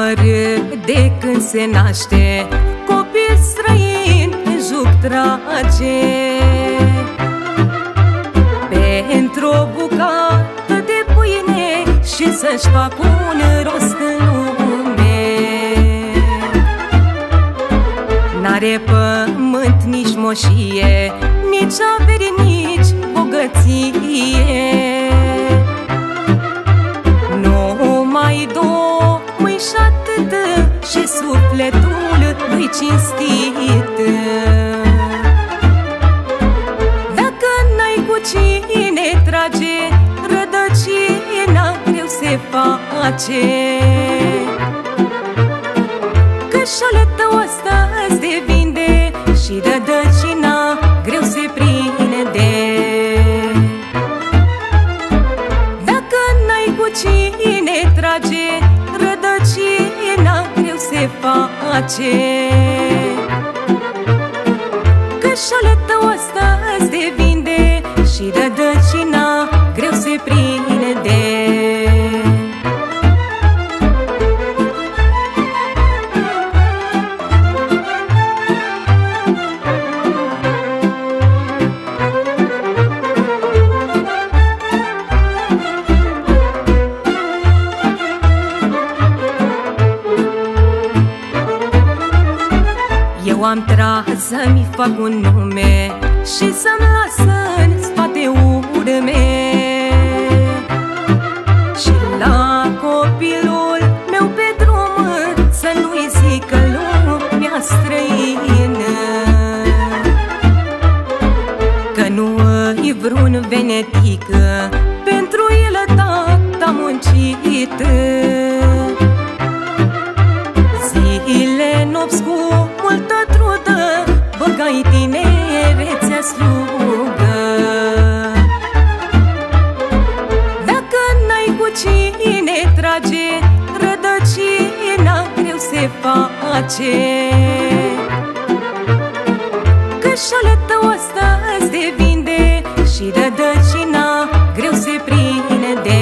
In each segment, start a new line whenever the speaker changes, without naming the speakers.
de când se naște copil străin în juc trage. Pentru o bucată de pâine și să-și fac un rost în lume. N-are pământ, nici moșie, nici avere, nici bogăție. Numai două mâini și atât, și sufletul lui cinstit. Dacă n-ai cu cine trage, rădăcina greu se face. Că șale tău ăsta se vinde și rădăcina greu se prinde. Dacă n-ai cu cine trage, rădăcina greu se face. Că șale tău ăsta se vinde și rădăcina greu se prinde. Eu am tras să-mi fac un nume și să-mi lasă în spate urme. Și la copilul meu pe drum să nu-i zică lumea străină că nu-i vreun venetic, pentru el tata muncit. Zile nopți cu multă trudă, băgai tinerețea slugă. Dacă n-ai cu cine trage, rădăcina greu se face. Că șale tău ăsta se vinde și rădăcina greu se prinde.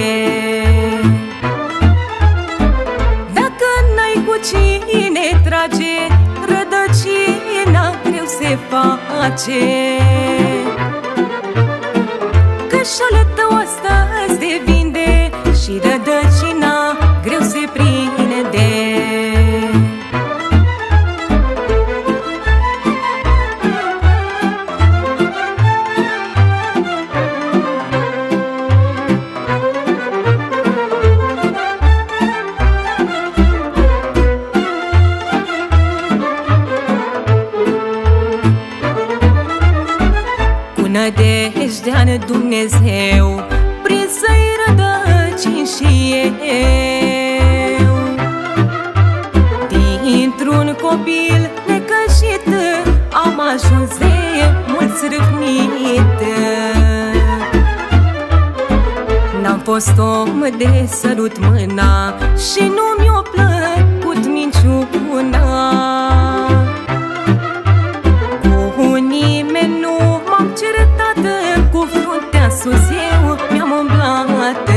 Dacă n-ai cu cine trage, rădăcina greu se face. Că șale tău ăsta se vinde și rădăcina greu se prinde. Nădejdea-n Dumnezeu prin să-i rădăcini și eu. Dintr-un copil necășit am ajuns de mult râvnit. N-am fost om de sărut mâna și nu mi-o plăcut minciuna. Cu nimeni nu m-am certat, cu fruntea sus eu mi-am umblat.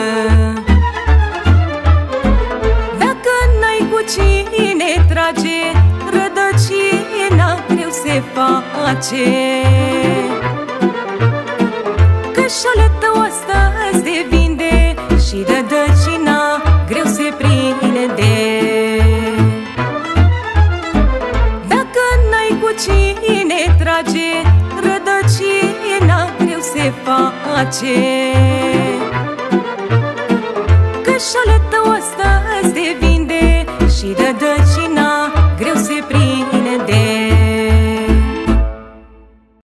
Dacă n-ai cu cine trage, rădăcina greu se face. Că șale tău ăsta se vinde și rădăcina greu se prinde. Dacă n-ai cu cine trage, rădăcina greu se face.